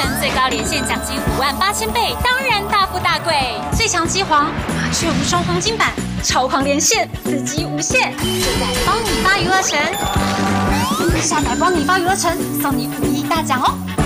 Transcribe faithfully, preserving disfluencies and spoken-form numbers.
最高连线奖金五万八千倍，当然大富大贵。 最强机皇麻雀无双黄金版，超狂连线，刺激无限，就在帮你发娱乐城。下载帮你发娱乐城，送你五亿大奖哦！